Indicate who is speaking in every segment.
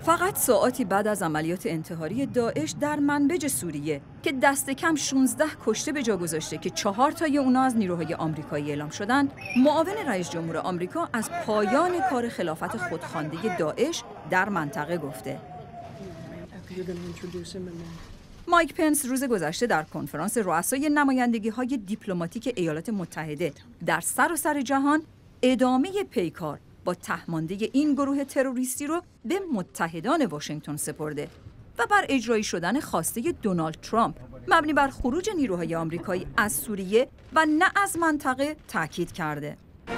Speaker 1: فقط ساعاتی بعد از عملیات انتحاری داعش در منبج سوریه که دست کم 16 کشته به جا گذاشته که 4 تای اونا از نیروهای آمریکایی اعلام شدند، معاون رئیس جمهور آمریکا از پایان کار خلافت خودخوانده داعش در منطقه گفته. مایک پنس روز گذشته در کنفرانس رؤسای نمایندگی‌های دیپلماتیک ایالات متحده در سراسر جهان ادامه پیکار با ته‌ماندگی این گروه تروریستی رو به متحدان واشنگتن سپرده و بر اجرایی شدن خواسته دونالد ترامپ مبنی بر خروج نیروهای آمریکایی از سوریه و نه از منطقه تاکید کرده.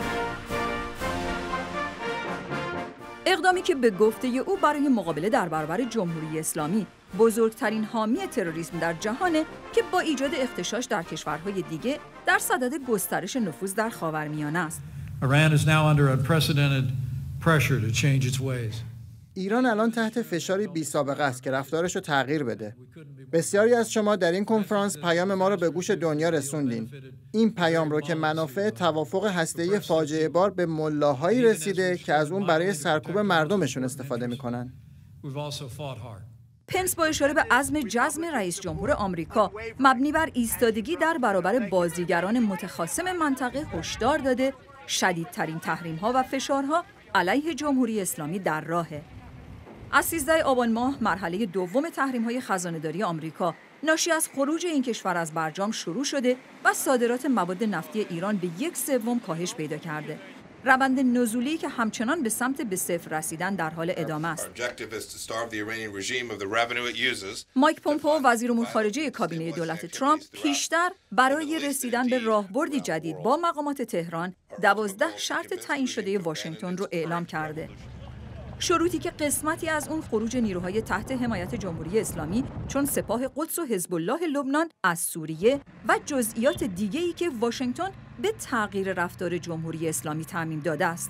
Speaker 1: اقدامی که به گفته او برای مقابله در برابر جمهوری اسلامی بزرگترین حامی تروریسم در جهانه که با ایجاد اغتشاش در کشورهای دیگه در صدد گسترش نفوذ در خاورمیانه است.
Speaker 2: ایران الان تحت فشاری بی سابقه است که رفتارش رو تغییر بده. بسیاری از شما در این کنفرانس پیام ما رو به گوش دنیا رسوندین. این پیام رو که منافع توافق هسته‌ای فاجعه بار به ملاهایی رسیده که از اون برای سرکوب مردمشون استفاده میکنن.
Speaker 1: پنس با اشاره به عزم جزم رئیس جمهور آمریکا مبنی بر ایستادگی در برابر بازیگران متخاصم منطقه هشدار داده شدیدترین تحریم‌ها و فشارها علیه جمهوری اسلامی در راهه. از 13 آبان ماه مرحله دوم تحریم‌های خزانه‌داری آمریکا ناشی از خروج این کشور از برجام شروع شده و صادرات مواد نفتی ایران به 1/3 کاهش پیدا کرده. روند نزولی که همچنان به سمت به صفر رسیدن در حال ادامه است. مایک پومپئو وزیر امور خارجه کابینه دولت ترامپ پیشتر برای رسیدن به راهبردی جدید با مقامات تهران 12 شرط تعیین شده واشنگتن رو اعلام کرده. شروطی که قسمتی از اون خروج نیروهای تحت حمایت جمهوری اسلامی چون سپاه قدس و حزب الله لبنان از سوریه و جزئیات دیگه‌ای که واشنگتن به تغییر رفتار جمهوری اسلامی تعمیم داده است.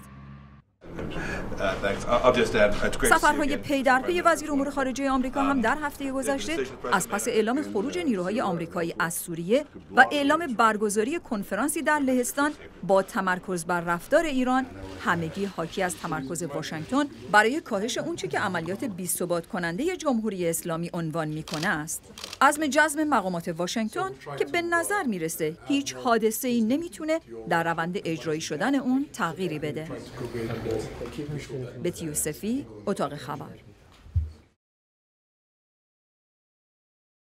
Speaker 1: سفرهای پی در پی وزیر امور خارجه آمریکا هم در هفته گذشته از پس اعلام خروج نیروهای آمریکایی از سوریه و اعلام برگزاری کنفرانسی در لهستان با تمرکز بر رفتار ایران، همگی حاکی از تمرکز واشنگتن برای کاهش اونچه که عملیات بی‌ثبات کننده جمهوری اسلامی عنوان میکنه است. عزم جزم مقامات واشنگتن که به نظر میرسه هیچ حادثه‌ای نمیتونه در روند اجرایی شدن اون تغییری بده. بتی یوسفی، اتاق خبر.